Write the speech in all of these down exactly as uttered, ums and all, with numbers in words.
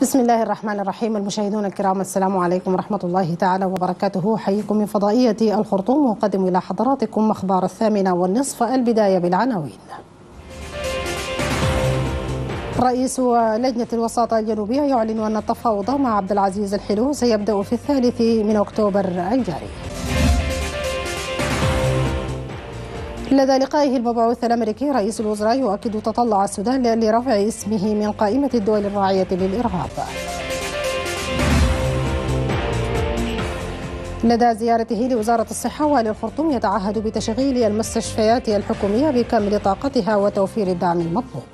بسم الله الرحمن الرحيم. المشاهدون الكرام، السلام عليكم ورحمة الله تعالى وبركاته. حييكم من فضائية الخرطوم، وقدم إلى حضراتكم أخبار الثامنة والنصف. البداية بالعناوين. رئيس لجنة الوساطة الجنوبية يعلن أن التفاوض مع عبد العزيز الحلو سيبدأ في الثالث من أكتوبر الجاري. لدى لقائه المبعوث الأمريكي رئيس الوزراء يؤكد تطلع السودان لرفع اسمه من قائمة الدول الراعية للإرهاب. لدى زيارته لوزارة الصحة والي الخرطوم يتعهد بتشغيل المستشفيات الحكومية بكامل طاقتها وتوفير الدعم المطلوب.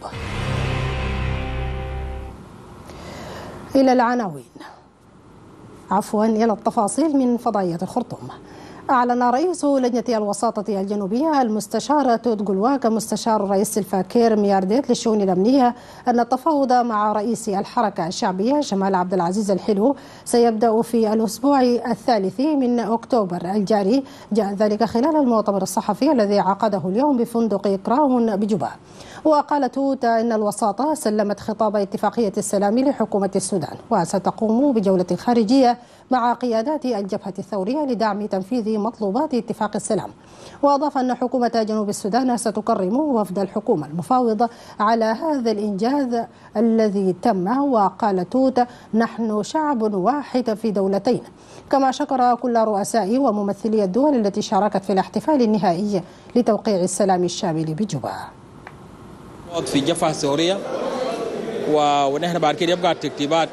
إلى العناوين، عفوا إلى التفاصيل من فضائية الخرطوم. أعلن رئيس لجنة الوساطة الجنوبية المستشار توت جلواك مستشار الرئيس الفاكر ميارديت للشؤون الأمنية أن التفاوض مع رئيس الحركة الشعبية جمال عبد العزيز الحلو سيبدأ في الأسبوع الثالث من أكتوبر الجاري. جاء ذلك خلال المؤتمر الصحفي الذي عقده اليوم بفندق كراون بجوبا. وقال توت أن الوساطة سلمت خطاب اتفاقية السلام لحكومة السودان، وستقوم بجولة خارجية مع قيادات الجبهة الثورية لدعم تنفيذ مطلوبات اتفاق السلام. وأضاف أن حكومة جنوب السودان ستكرم وفد الحكومة المفاوضة على هذا الإنجاز الذي تم. وقال توت: نحن شعب واحد في دولتين. كما شكر كل رؤساء وممثلي الدول التي شاركت في الاحتفال النهائي لتوقيع السلام الشامل بجوبا. في الجبهة الثورية، ونحن بعد كده يبقى الترتيبات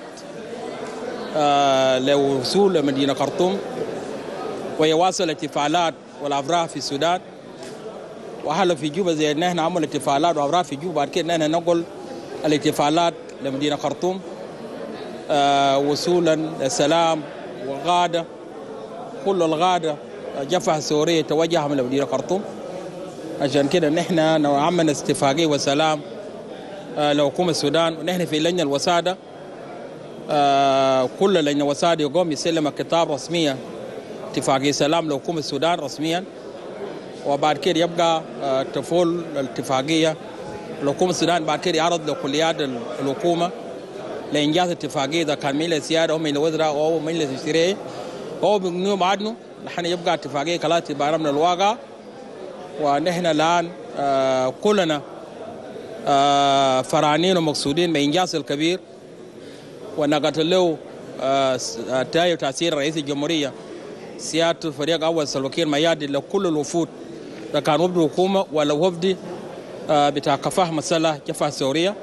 آه لوصول مدينة خرطوم ويواصل الاحتفالات والأفراح في السودان. وهلا في جوبا زي نحن عمل احتفالات وأفراح في جوبا، بعد كده نحن نقل الاحتفالات لمدينة خرطوم آه وصولا السلام والغادة. كل الغادة الجبهة الثورية توجه من مدينة خرطوم، عشان كده نحن عملنا اتفاقية وسلام آه لحكومة السودان. ونحن في لجنة الوساطة آه كل لجنة الوساطة يقوم يسلم كتاب رسمية اتفاقية سلام لحكومة السودان رسميا، وبعد كده يبقى آه تفول الاتفاقية لحكومة السودان. بعد كده يعرض لكليات الحكومة لإنجاز اتفاقية، إذا كان من السيادة أو من الوزراء أو من التشريعي أو من بعده نحن يبقى اتفاقية كلا تبارة من الواقع. ونحن الآن آه كلنا آه فرحانين ومقصودين بإنجاز الكبير، ونقتل له آه تايو تأثير رئيس الجمهورية سيادة الفريق أول سلوكير ميادي لكل الوفود، إذا كان وفد حكومة ولا وفد آه بتاع كفاح مسألة جبهة الثورية.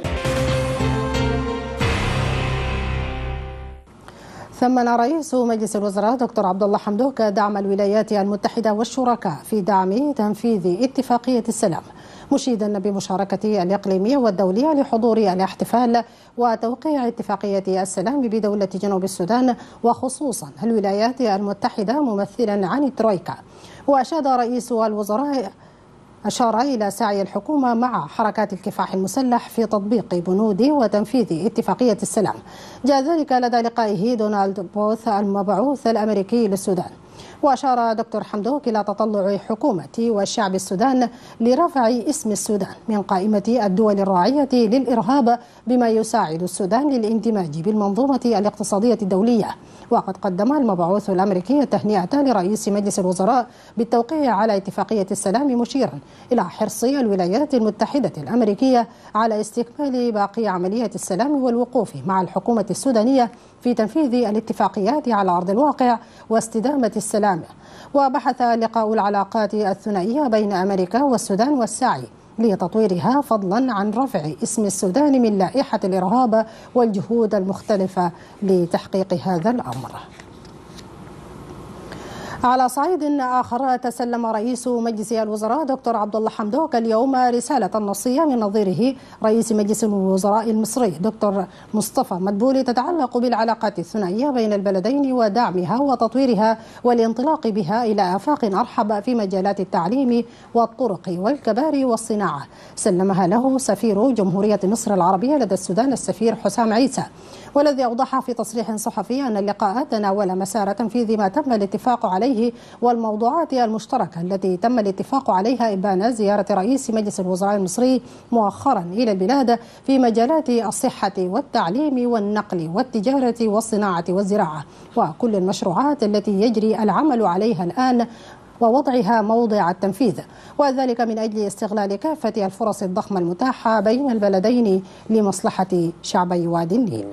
ثمن رئيس مجلس الوزراء دكتور عبد الله حمدوك دعم الولايات المتحدة والشركاء في دعم تنفيذ اتفاقية السلام، مشيدا بمشاركة الإقليمية والدولية لحضور الاحتفال وتوقيع اتفاقية السلام بدولة جنوب السودان، وخصوصا الولايات المتحدة ممثلا عن الترويكا. وأشاد رئيس الوزراء أشار إلى سعي الحكومة مع حركات الكفاح المسلح في تطبيق بنود وتنفيذ اتفاقية السلام. جاء ذلك لدى لقائه دونالد بوث المبعوث الأمريكي للسودان. وأشار دكتور حمدوك إلى تطلع حكومة والشعب السودان لرفع اسم السودان من قائمة الدول الراعية للإرهاب، بما يساعد السودان للاندماج بالمنظومة الاقتصادية الدولية. وقد قدم المبعوث الأمريكي التهنئة لرئيس مجلس الوزراء بالتوقيع على اتفاقية السلام، مشيرا إلى حرص الولايات المتحدة الأمريكية على استكمال باقي عملية السلام والوقوف مع الحكومة السودانية في تنفيذ الاتفاقيات على أرض الواقع واستدامة السلام. وبحث لقاء العلاقات الثنائية بين أمريكا والسودان والسعي لتطويرها، فضلا عن رفع اسم السودان من لائحة الإرهاب والجهود المختلفة لتحقيق هذا الأمر. على صعيد آخر، تسلم رئيس مجلس الوزراء دكتور عبد الله حمدوك اليوم رسالة نصية من نظيره رئيس مجلس الوزراء المصري دكتور مصطفى مدبولي تتعلق بالعلاقات الثنائية بين البلدين ودعمها وتطويرها والانطلاق بها إلى آفاق أرحب في مجالات التعليم والطرق والكباري والصناعة. سلمها له سفير جمهورية مصر العربية لدى السودان السفير حسام عيسى، والذي أوضح في تصريح صحفي أن اللقاء تناول مسار تنفيذ ما تم الاتفاق عليه عليه والموضوعات المشتركة التي تم الاتفاق عليها إبان زيارة رئيس مجلس الوزراء المصري مؤخرا إلى البلاد في مجالات الصحة والتعليم والنقل والتجارة والصناعة والزراعة وكل المشروعات التي يجري العمل عليها الآن ووضعها موضع التنفيذ، وذلك من أجل استغلال كافة الفرص الضخمة المتاحة بين البلدين لمصلحة شعبي وادي النيل.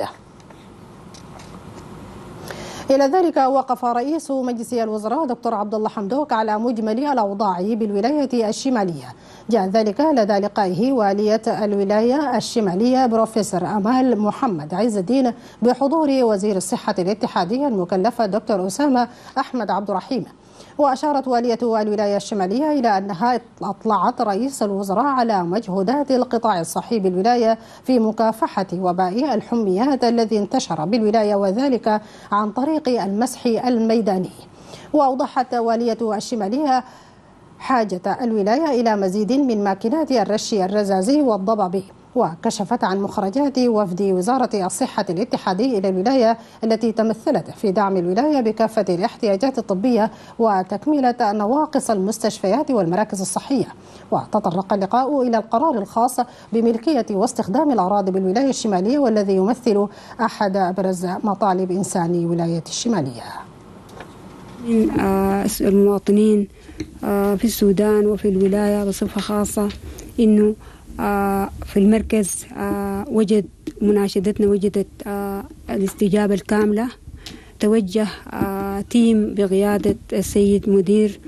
إلى ذلك وقف رئيس مجلس الوزراء دكتور عبد الله حمدوك على مجمل الأوضاع بالولاية الشمالية. جاء ذلك لدى لقائه والية الولاية الشمالية بروفيسور أمال محمد عز الدين بحضور وزير الصحة الاتحادية المكلف دكتور أسامة أحمد عبد الرحيم. وأشارت والية الولاية الشمالية إلى أنها أطلعت رئيس الوزراء على مجهودات القطاع الصحي بالولاية في مكافحة وباء الحميات الذي انتشر بالولاية وذلك عن طريق المسح الميداني. وأوضحت والية الشمالية حاجة الولاية إلى مزيد من ماكينات الرش الرزازي والضبابي، وكشفت عن مخرجات وفد وزارة الصحة الاتحادي إلى الولاية التي تمثلت في دعم الولاية بكافة الاحتياجات الطبية وتكملة نواقص المستشفيات والمراكز الصحية. وتطرق اللقاء إلى القرار الخاص بملكية واستخدام الأراضي بالولاية الشمالية والذي يمثل أحد أبرز مطالب إنسان ولاية الشمالية. من المواطنين في السودان وفي الولاية بصفة خاصة إنه في المركز وجد مناشدتنا وجدت الاستجابة الكاملة. توجه تيم بقيادة السيد مدير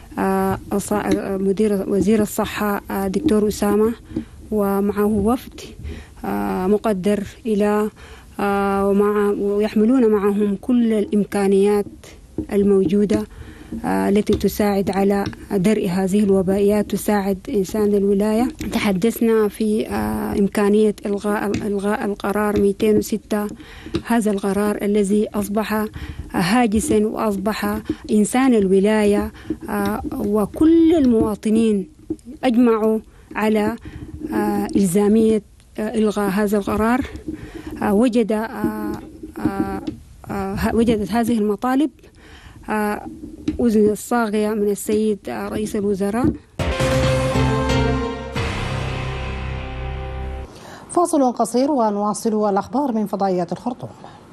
مدير وزير الصحة دكتور أسامة ومعه وفد مقدر إلى ومع ويحملون معهم كل الإمكانيات الموجودة التي تساعد على درء هذه الوبائيات، تساعد إنسان الولاية. تحدثنا في إمكانية إلغاء إلغاء القرار مئتين وستة، هذا القرار الذي أصبح هاجسا وأصبح إنسان الولاية وكل المواطنين أجمعوا على إلزامية إلغاء هذا القرار. وجد وجدت هذه المطالب أذن الصاغية من السيد رئيس الوزراء. فاصل قصير ونواصل الأخبار من فضائيات الخرطوم.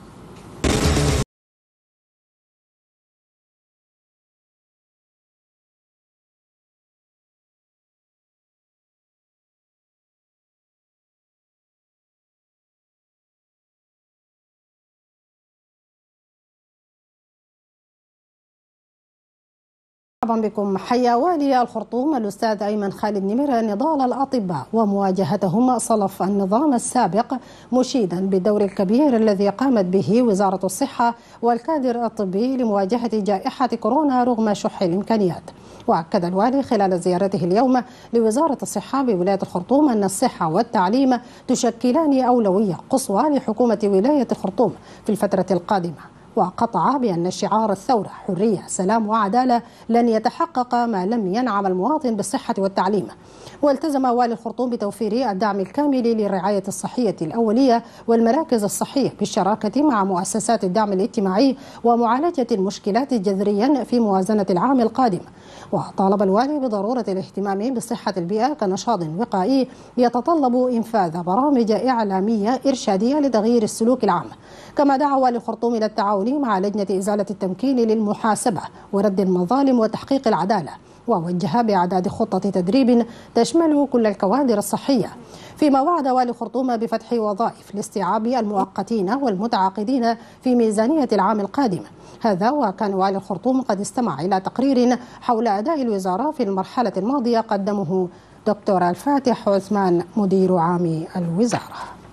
مرحبا بكم. حيا والي الخرطوم الأستاذ أيمن خالد نمر نضال الأطباء ومواجهتهم صلف النظام السابق، مشيدا بالدور الكبير الذي قامت به وزارة الصحة والكادر الطبي لمواجهة جائحة كورونا رغم شح الإمكانيات. وأكد الوالي خلال زيارته اليوم لوزارة الصحة بولاية الخرطوم أن الصحة والتعليم تشكلان أولوية قصوى لحكومة ولاية الخرطوم في الفترة القادمة، وقطع بأن شعار الثورة حرية سلام وعدالة لن يتحقق ما لم ينعم المواطن بالصحة والتعليم. والتزم والي الخرطوم بتوفير الدعم الكامل للرعاية الصحية الأولية والمراكز الصحية بالشراكة مع مؤسسات الدعم الاجتماعي ومعالجة المشكلات جذريا في موازنة العام القادم. وطالب الوالي بضرورة الاهتمام بصحة البيئة كنشاط وقائي يتطلب إنفاذ برامج إعلامية إرشادية لتغيير السلوك العام. كما دعا والي الخرطوم إلى التعاون مع لجنة إزالة التمكين للمحاسبة ورد المظالم وتحقيق العدالة، ووجه بإعداد خطة تدريب تشمل كل الكوادر الصحية. فيما وعد والي الخرطوم بفتح وظائف لاستيعاب المؤقتين والمتعاقدين في ميزانية العام القادم. هذا وكان والي الخرطوم قد استمع إلى تقرير حول أداء الوزارة في المرحلة الماضية قدمه دكتور الفاتح عثمان مدير عام الوزارة.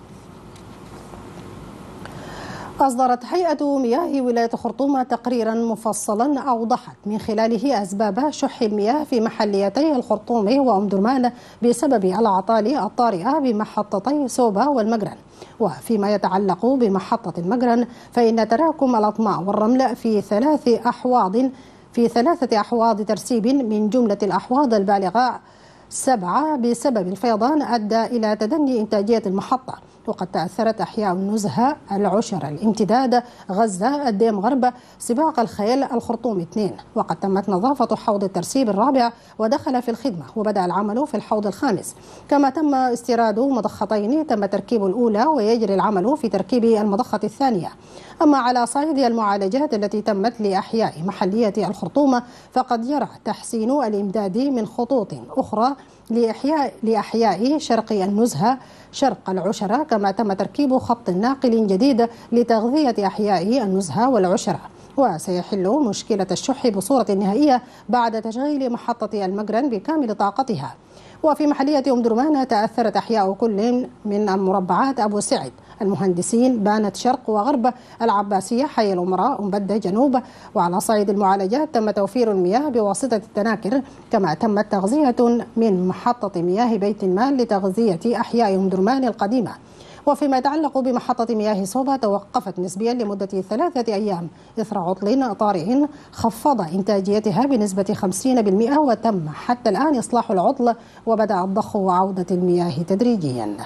أصدرت هيئة مياه ولاية الخرطوم تقريرا مفصلا أوضحت من خلاله أسباب شح المياه في محليتي الخرطوم وأم درمان بسبب الأعطال الطارئة بمحطتي سوبا والمجرن. وفيما يتعلق بمحطة المجرن فإن تراكم الأطماء والرمل في ثلاث أحواض في ثلاثة أحواض ترسيب من جملة الأحواض البالغة سبعة بسبب الفيضان أدى إلى تدني إنتاجية المحطة. وقد تأثرت أحياء النزهة، العشرة، الامتداد، غزة، الديم غرب، سباق الخيل، الخرطوم اثنين. وقد تمت نظافة حوض الترسيب الرابع ودخل في الخدمة، وبدأ العمل في الحوض الخامس. كما تم استيراد مضختين تم تركيب الأولى ويجري العمل في تركيب المضخة الثانية. أما على صعيد المعالجات التي تمت لأحياء محلية الخرطوم فقد جرى تحسين الإمداد من خطوط أخرى لإحياء لأحياء شرق النزهة، شرق العشرة. كما تم تركيب خط ناقل جديد لتغذية أحياء النزهة والعشرة، وسيحل مشكلة الشح بصورة نهائية بعد تشغيل محطة المجرن بكامل طاقتها. وفي محلية أم درمان تأثرت أحياء كل من المربعات أبو سعد، المهندسين، بانت شرق وغرب، العباسية، حي الأمراء، أمبدة جنوب. وعلى صعيد المعالجات تم توفير المياه بواسطة التناكر. كما تمت تغذية من محطة مياه بيت المال لتغذية أحياء أم درمان القديمة. وفيما يتعلق بمحطة مياه صوبة توقفت نسبيا لمدة ثلاثة أيام إثر عطل طارئ خفض إنتاجيتها بنسبة خمسين بالمئة، وتم حتى الآن إصلاح العطل وبدأ الضخ وعودة المياه تدريجيا.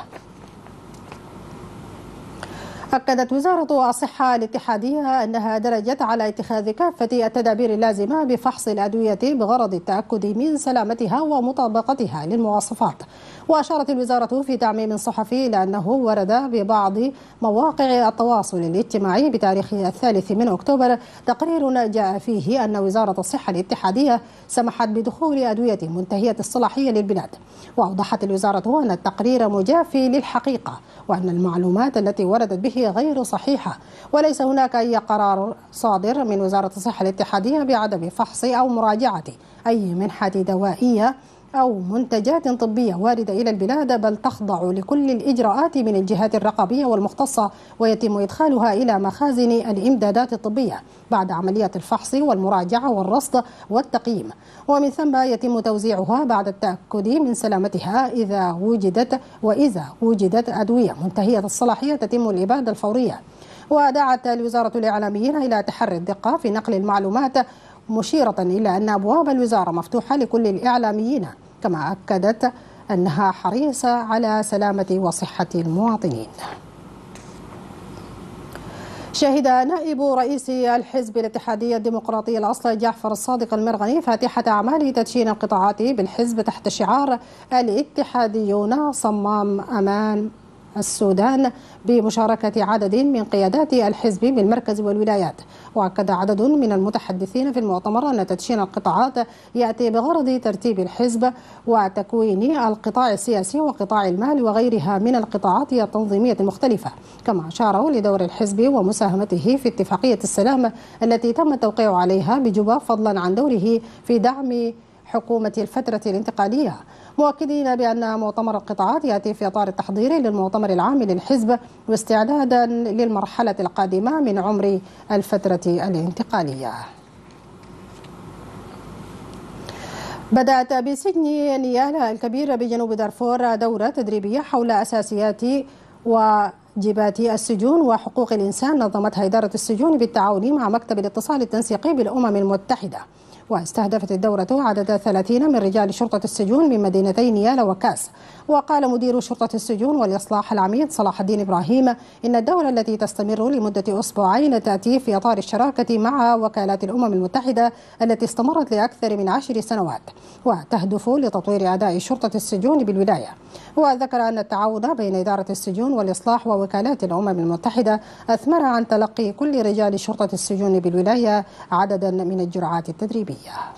أكدت وزارة الصحة الاتحادية أنها درجت على اتخاذ كافة التدابير اللازمة بفحص الأدوية بغرض التأكد من سلامتها ومطابقتها للمواصفات. وأشارت الوزارة في تعميم صحفي إلى أنه ورد ببعض مواقع التواصل الاجتماعي بتاريخ الثالث من أكتوبر تقرير جاء فيه أن وزارة الصحة الاتحادية سمحت بدخول أدوية منتهية الصلاحية للبلاد. وأوضحت الوزارة أن التقرير مجافي للحقيقة، وأن المعلومات التي وردت به غير صحيحة، وليس هناك أي قرار صادر من وزارة الصحة الاتحادية بعدم فحص أو مراجعة أي منحة دوائية أو منتجات طبية واردة إلى البلاد، بل تخضع لكل الإجراءات من الجهات الرقابية والمختصة، ويتم إدخالها إلى مخازن الإمدادات الطبية بعد عمليات الفحص والمراجعة والرصد والتقييم، ومن ثم يتم توزيعها بعد التأكد من سلامتها إذا وجدت وإذا وجدت أدوية منتهية الصلاحية تتم الإبادة الفورية. ودعت الوزارة الإعلاميين إلى تحري الدقة في نقل المعلومات، مشيرة إلى أن أبواب الوزارة مفتوحة لكل الإعلاميين. كما أكدت أنها حريصة على سلامة وصحة المواطنين. شهد نائب رئيس الحزب الاتحادي الديمقراطي الأصل جعفر الصادق المرغني فاتحة أعمال تدشين القطاعات بالحزب تحت شعار الاتحاديون صمام أمان السودان بمشاركة عدد من قيادات الحزب بالمركز والولايات. وأكد عدد من المتحدثين في المؤتمر أن تدشين القطاعات يأتي بغرض ترتيب الحزب وتكوين القطاع السياسي وقطاع المال وغيرها من القطاعات التنظيمية المختلفة. كما أشاروا لدور الحزب ومساهمته في اتفاقية السلام التي تم التوقيع عليها بجوبا، فضلا عن دوره في دعم حكومة الفترة الانتقالية، مؤكدين بأن مؤتمر القطاعات يأتي في إطار التحضير للمؤتمر العام للحزب واستعدادا للمرحلة القادمة من عمر الفترة الانتقالية. بدأت بسجن نيالا الكبير بجنوب دارفور دورة تدريبية حول أساسيات واجبات السجون وحقوق الإنسان نظمتها إدارة السجون بالتعاون مع مكتب الاتصال التنسيقي بالأمم المتحدة. واستهدفت الدورة عدد ثلاثين من رجال شرطة السجون من مدينتي نيالا وكاس. وقال مدير شرطة السجون والإصلاح العميد صلاح الدين إبراهيم إن الدورة التي تستمر لمدة أسبوعين تأتي في إطار الشراكة مع وكالات الأمم المتحدة التي استمرت لأكثر من عشر سنوات، وتهدف لتطوير أداء شرطة السجون بالولاية. وذكر أن التعاون بين إدارة السجون والإصلاح ووكالات الأمم المتحدة أثمر عن تلقي كل رجال شرطة السجون بالولاية عددا من الجرعات التدريبية.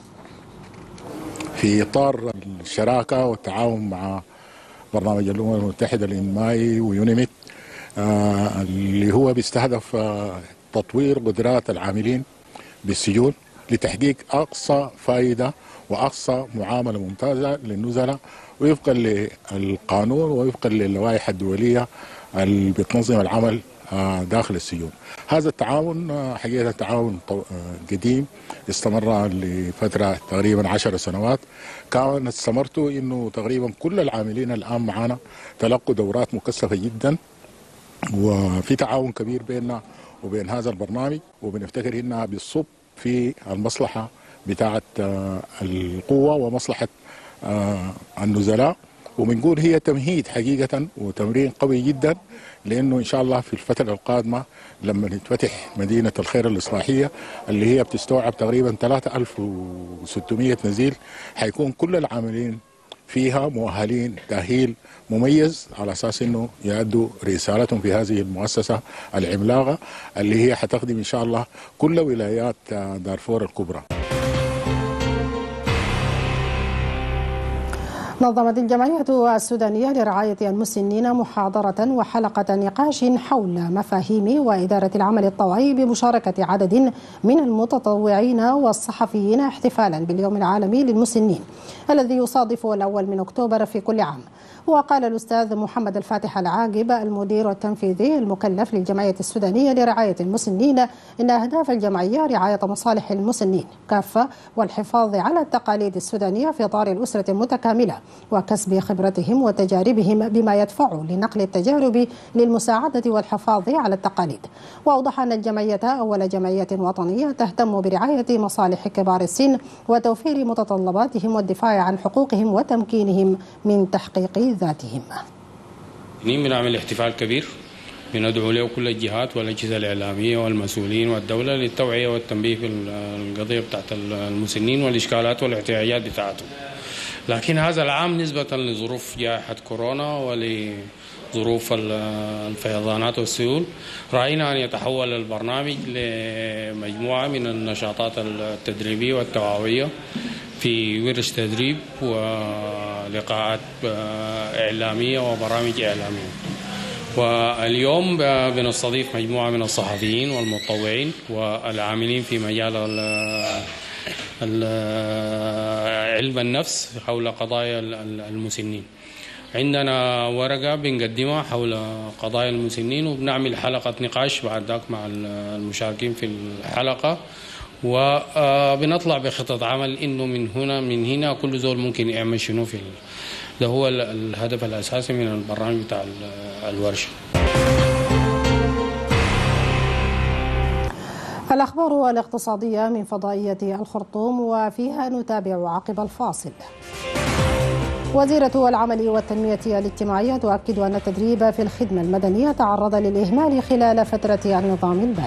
في إطار الشراكة والتعاون مع برنامج الأمم المتحدة الإنمائي ويونيميت آه اللي هو بيستهدف آه تطوير قدرات العاملين بالسجون لتحقيق أقصى فائدة وأقصى معاملة ممتازة للنزلاء وفقا للقانون ووفقا للوائح الدولية اللي بتنظم العمل آه داخل السجون. هذا التعاون آه حقيقة تعاون قديم استمر لفترة تقريبا عشر سنوات. كان استمرته انه تقريبا كل العاملين الان معنا تلقوا دورات مكثفة جدا، وفي تعاون كبير بيننا وبين هذا البرنامج، وبنفتكر انها بتصب في المصلحة بتاعة القوة ومصلحة النزلاء، وبنقول هي تمهيد حقيقة وتمرين قوي جدا، لأنه إن شاء الله في الفترة القادمة لما تتفتح مدينة الخير الإصلاحية اللي هي بتستوعب تقريبا ثلاثة آلاف وستمئة نزيل، حيكون كل العاملين فيها مؤهلين تأهيل مميز على أساس أنه يؤدوا رسالتهم في هذه المؤسسة العملاقة اللي هي حتخدم إن شاء الله كل ولايات دارفور الكبرى. نظمت الجمعية السودانية لرعاية المسنين محاضرة وحلقة نقاش حول مفاهيم وإدارة العمل الطوعي بمشاركة عدد من المتطوعين والصحفيين احتفالا باليوم العالمي للمسنين الذي يصادف الأول من أكتوبر في كل عام. وقال الأستاذ محمد الفاتح العاقب المدير التنفيذي المكلف للجمعية السودانية لرعاية المسنين إن أهداف الجمعية رعاية مصالح المسنين كافة والحفاظ على التقاليد السودانية في إطار الأسرة المتكاملة وكسب خبرتهم وتجاربهم بما يدفع لنقل التجارب للمساعدة والحفاظ على التقاليد. وأوضح أن الجمعية أول جمعية وطنية تهتم برعاية مصالح كبار السن وتوفير متطلباتهم والدفاع عن حقوقهم وتمكينهم من تحقيق ذاتهم. بنعمل احتفال كبير بندعو له كل الجهات والأجهزة الإعلامية والمسؤولين والدولة للتوعية والتنبيه في القضية بتاعت المسنين والإشكالات والاحتياجات بتاعتهم. لكن هذا العام نسبة لظروف جائحة كورونا ولظروف الفيضانات والسيول رأينا أن يتحول البرنامج لمجموعة من النشاطات التدريبية والتوعوية في ورش تدريب ولقاءات إعلامية وبرامج إعلامية. واليوم بنستضيف مجموعة من الصحفيين والمتطوعين والعاملين في مجال علم النفس حول قضايا المسنين. عندنا ورقة بنقدمها حول قضايا المسنين وبنعمل حلقة نقاش بعد ذاك مع المشاركين في الحلقة، وبنطلع بخطط عمل إنه من هنا من هنا كل زول ممكن يعمل شنو في ده. هو الهدف الأساسي من البرنامج بتاع الورشة. الأخبار الاقتصادية من فضائية الخرطوم وفيها نتابع عقب الفاصل. وزيرة العمل والتنمية الاجتماعية تؤكد أن التدريب في الخدمة المدنية تعرض للإهمال خلال فترة النظام البائد.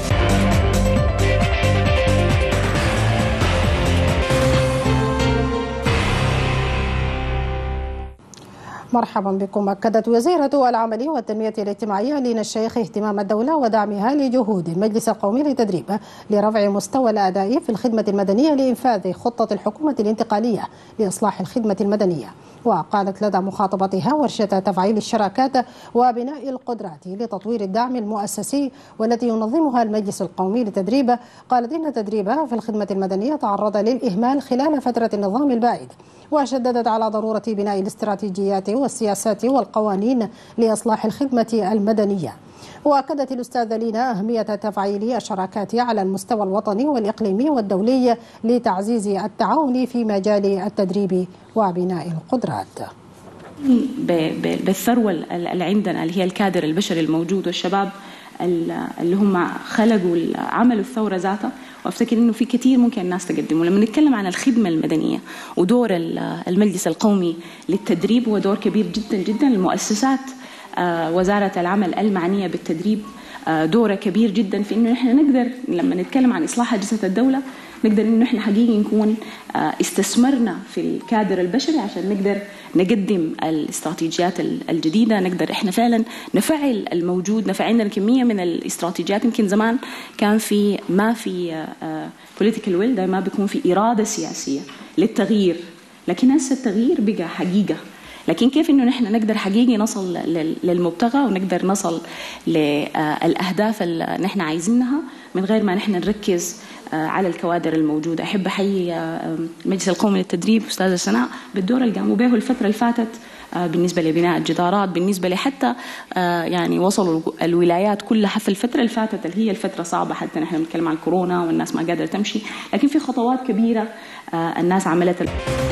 مرحبا بكم. أكدت وزيرة العمل والتنمية الاجتماعية لينا الشيخ اهتمام الدولة ودعمها لجهود المجلس القومي للتدريب لرفع مستوى الأداء في الخدمة المدنية لإنفاذ خطة الحكومة الانتقالية لإصلاح الخدمة المدنية. وقالت لدى مخاطبتها ورشة تفعيل الشراكات وبناء القدرات لتطوير الدعم المؤسسي والتي ينظمها المجلس القومي للتدريب، قالت إن التدريب في الخدمة المدنية تعرض للإهمال خلال فترة النظام البائد، وشددت على ضرورة بناء الاستراتيجيات والسياسات والقوانين لإصلاح الخدمة المدنية. وأكدت الأستاذة لينا أهمية تفعيل الشراكات على المستوى الوطني والإقليمي والدولي لتعزيز التعاون في مجال التدريب وبناء القدرات. بالثروة اللي عندنا اللي هي الكادر البشري الموجود والشباب اللي هم خلقوا عملوا الثورة ذاتها، وافتكر انه في كثير ممكن الناس تقدمه. لما نتكلم عن الخدمة المدنية ودور المجلس القومي للتدريب هو دور كبير جدا جدا. المؤسسات وزارة العمل المعنية بالتدريب دورة كبير جدا في انه احنا نقدر لما نتكلم عن اصلاح اجهزة الدولة نقدر انه احنا حقيقي نكون استثمرنا في الكادر البشري عشان نقدر نقدم الاستراتيجيات الجديدة، نقدر احنا فعلا نفعل الموجود. نفع عندنا كمية من الاستراتيجيات يمكن زمان كان في ما في political will، ده ما بيكون في إرادة سياسية للتغيير، لكن هسه التغيير بقى حقيقة. لكن كيف انه نحن نقدر حقيقي نصل للمبتغى ونقدر نصل للأهداف اللي نحن عايزينها من غير ما نحن نركز على الكوادر الموجودة. أحب أحيي المجلس القومي للتدريب أستاذة سناء بالدور اللي قاموا به الفترة اللي فاتت بالنسبة لبناء الجدارات، بالنسبة لحتى يعني وصلوا الولايات كلها في الفترة اللي فاتت اللي هي الفترة صعبة، حتى نحن بنتكلم عن كورونا والناس ما قادرة تمشي، لكن في خطوات كبيرة الناس عملتها.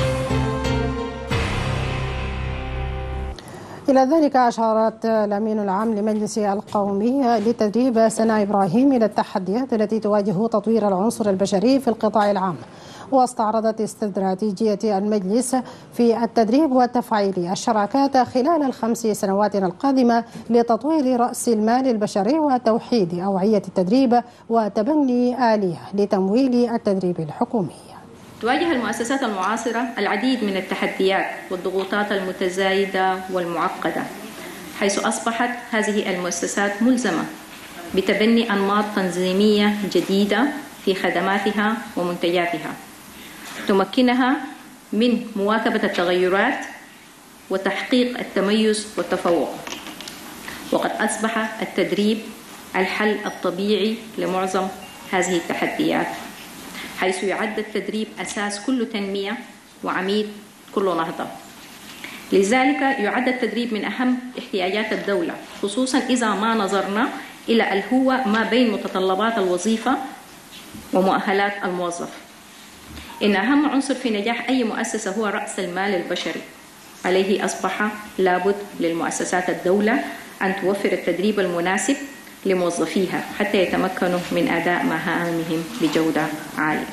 إلى ذلك أشارت الأمين العام لمجلس القومي للتدريب سناء إبراهيم إلى التحديات التي تواجه تطوير العنصر البشري في القطاع العام، واستعرضت استراتيجية المجلس في التدريب وتفعيل الشراكات خلال الخمس سنوات القادمة لتطوير رأس المال البشري وتوحيد أوعية التدريب وتبني آلية لتمويل التدريب الحكومي. تواجه المؤسسات المعاصرة العديد من التحديات والضغوطات المتزايدة والمعقدة، حيث أصبحت هذه المؤسسات ملزمة بتبني أنماط تنظيمية جديدة في خدماتها ومنتجاتها تمكنها من مواكبة التغيرات وتحقيق التميز والتفوق. وقد أصبح التدريب الحل الطبيعي لمعظم هذه التحديات، حيث يعد التدريب أساس كل تنمية وعميد كل نهضة. لذلك يعد التدريب من أهم احتياجات الدولة، خصوصا إذا ما نظرنا إلى الهوة ما بين متطلبات الوظيفة ومؤهلات الموظف. إن أهم عنصر في نجاح أي مؤسسة هو رأس المال البشري. عليه أصبح لابد للمؤسسات الدولة أن توفر التدريب المناسب لموظفيها حتى يتمكنوا من أداء مهامهم بجودة عالية.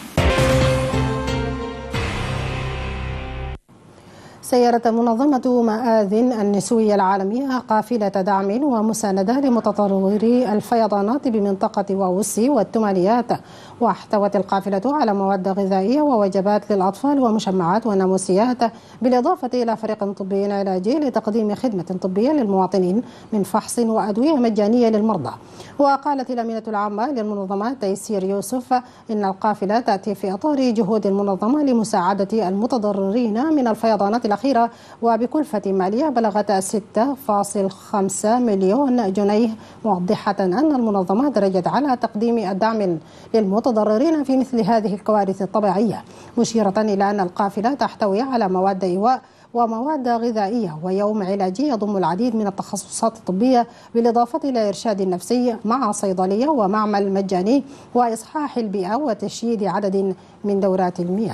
سيرت منظمة مآذن النسوية العالمية قافلة دعم ومساندة لمتضرري الفيضانات بمنطقة واوسي والتماليات، واحتوت القافلة على مواد غذائية ووجبات للأطفال ومشمعات وناموسيات، بالإضافة إلى فريق طبي علاجي لتقديم خدمة طبية للمواطنين من فحص وأدوية مجانية للمرضى. وقالت الأمينة العامة للمنظمة تيسير يوسف إن القافلة تأتي في إطار جهود المنظمة لمساعدة المتضررين من الفيضانات الأخيرة وبكلفة مالية بلغت ستة فاصلة خمسة مليون جنيه، موضحة أن المنظمة درجت على تقديم الدعم للمتضررين في مثل هذه الكوارث الطبيعية، مشيرة إلى أن القافلة تحتوي على مواد إيواء ومواد غذائية ويوم علاجي يضم العديد من التخصصات الطبية، بالإضافة إلى إرشاد نفسي مع صيدلية ومعمل مجاني وإصحاح البيئة وتشييد عدد من دورات المياه.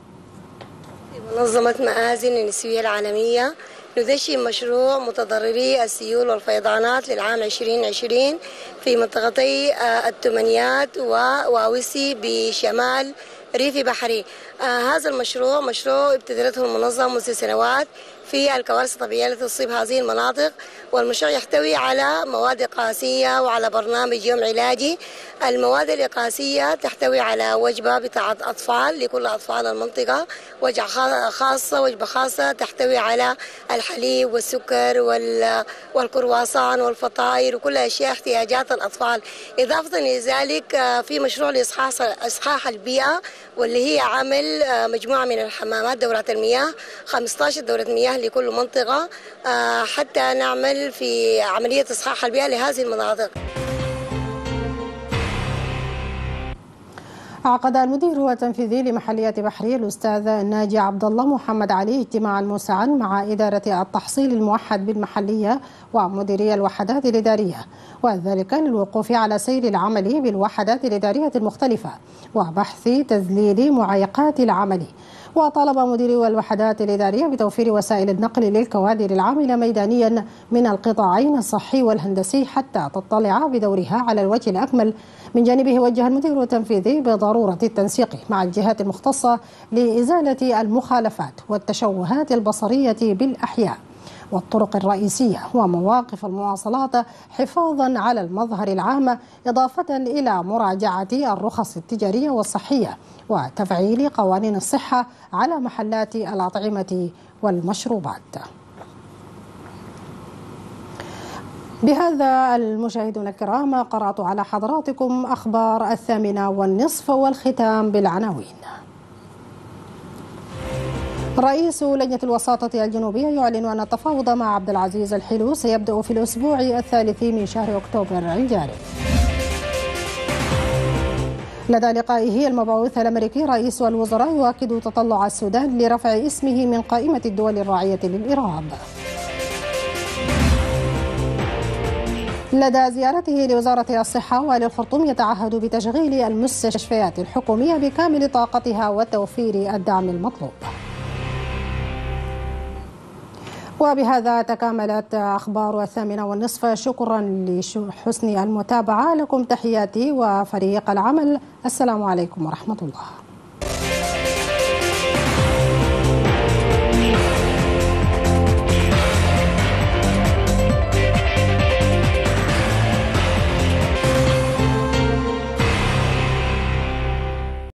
منظمة مآذن النسوية العالمية ندشن مشروع متضرري السيول والفيضانات للعام عشرين عشرين في منطقتي التمنيات وواوسي بشمال ريف بحري. آه هذا المشروع مشروع ابتدته المنظمة منذ سنوات في الكوارث الطبيعية التي تصيب هذه المناطق، والمشروع يحتوي على مواد إقاسية وعلى برنامج يوم علاجي. المواد الإقاسية تحتوي على وجبة بتاعة أطفال لكل أطفال المنطقة، وجبة خاصة وجبة خاصة تحتوي على الحليب والسكر والكرواسان والفطائر وكل أشياء احتياجات الأطفال. إضافة لذلك في مشروع لإصحاح إصحاح البيئة، واللي هي عمل مجموعة من الحمامات دورات المياه، خمسة عشر دورة مياه لكل منطقة، حتى نعمل في عملية إصحاح البيئة لهذه المناطق. عقد المدير التنفيذي لمحلية بحري الأستاذ ناجي عبد الله محمد علي اجتماعا موسعا مع إدارة التحصيل الموحد بالمحلية ومديري الوحدات الإدارية، وذلك للوقوف على سير العمل بالوحدات الإدارية المختلفة وبحث تذليل معيقات العمل. وطالب مديري الوحدات الإدارية بتوفير وسائل النقل للكوادر العاملة ميدانيا من القطاعين الصحي والهندسي حتى تطلع بدورها على الوجه الأكمل. من جانبه وجه المدير التنفيذي بضرورة التنسيق مع الجهات المختصة لإزالة المخالفات والتشوهات البصرية بالأحياء والطرق الرئيسية ومواقف المواصلات حفاظا على المظهر العام، إضافة إلى مراجعة الرخص التجارية والصحية وتفعيل قوانين الصحة على محلات الأطعمة والمشروبات. بهذا المشاهدون الكرام قرأت على حضراتكم أخبار الثامنة والنصف، والختام بالعناوين. رئيس لجنة الوساطة الجنوبية يعلن أن التفاوض مع عبد العزيز الحلو سيبدأ في الأسبوع الثالث من شهر أكتوبر الجاري. لدى لقائه المبعوث الأمريكي رئيس الوزراء يؤكد تطلع السودان لرفع اسمه من قائمة الدول الراعية للإرهاب. لدى زيارته لوزارة الصحة وللخرطوم يتعهد بتشغيل المستشفيات الحكومية بكامل طاقتها وتوفير الدعم المطلوب. وبهذا تكاملت أخبار الثامنة والنصف. شكرا لحسن المتابعة، لكم تحياتي وفريق العمل. السلام عليكم ورحمة الله.